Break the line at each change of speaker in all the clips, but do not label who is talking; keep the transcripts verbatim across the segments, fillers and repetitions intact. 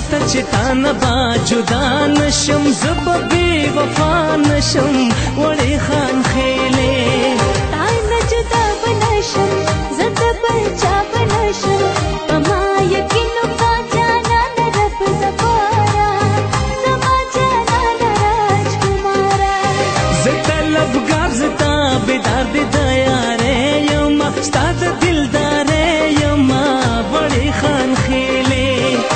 تا چې تانه با جدا نشم زب بې وفا نشم وړې خان خېلې
تانه جدا بنشم زه د بل چا بنشم په ما یقین وکړه جانان رب زپاره زما جانان راجکماره
زه طلبګار زه تابعدار د یارې یم ستا د دلدارې یم وړې خان خېلې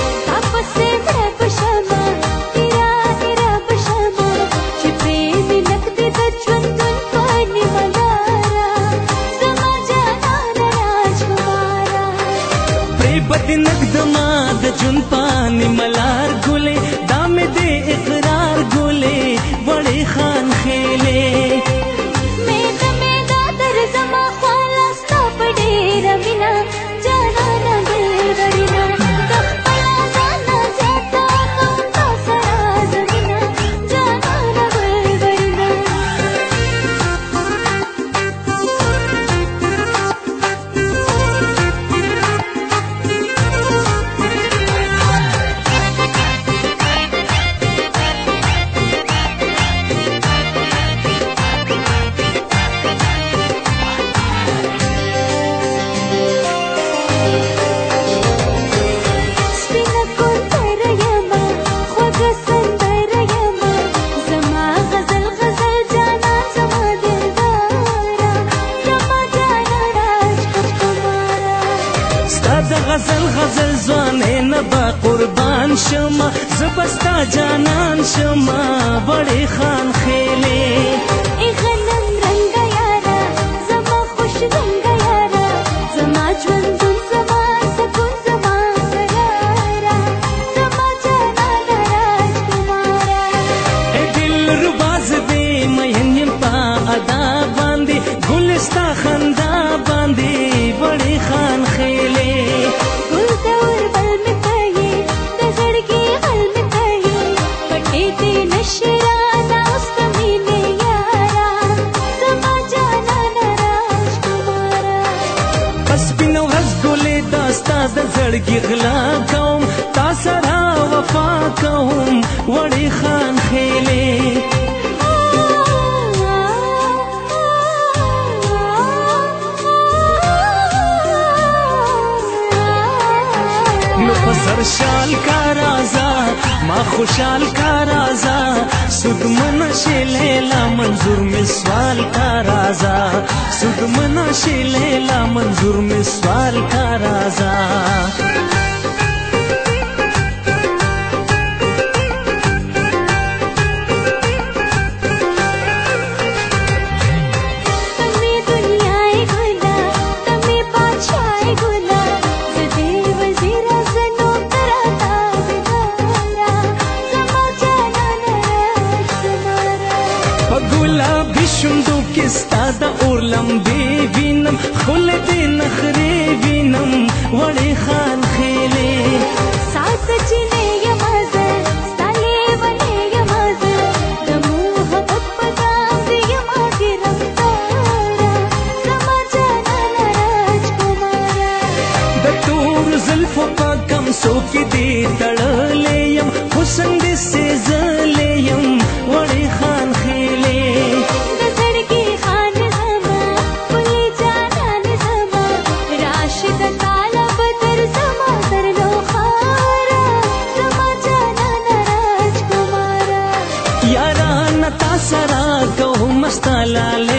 بدنک دما د جون پانی ملار ګلې دا مې د اقرار ګلې وړې خان خېلې
مې د مې دا در زما خواله ستا په ډېره مینه جانانه دلبرینه د خپله ځانه زیاته کوم تا سره زه مینه جانانه بلبرینه
غزل غزل ځوانې نه به قربان شمه زه به ستا جانان شمه وړې خان خېلې
ای غنم رنګه یاره زما خوش رنګه یاره زما ژوندون زما سکون زما قراره زما جانانه راجکماره
ای دلربا زه دې مین یم په ادا باندې ګل ستا خندا باندې وړې خان خېلې ستا د زړګي غلا کوم تا سره وفا کوم وړې خان خېلې نو په سر شال کا رازا ما خوشحال کا رازا سود من شیلیلا منظور می سوال کا رازا سود من شیلیلا منظور می سوال کا رازا ګلابي شونډو کې ستا د اور لمبې وینم ښکلې دې نخرې وینم وړې خان خېلې
ساته چینې یمه زه ستا لیونې یمه زه د محبت په دام دې یمه ګرفتاره زما جانانه راجکماره
د تور زلفو په کمسو کې دې تړلې یم حسن دې سېزلې یم وړې خان خېلې سرا کو مستا لاله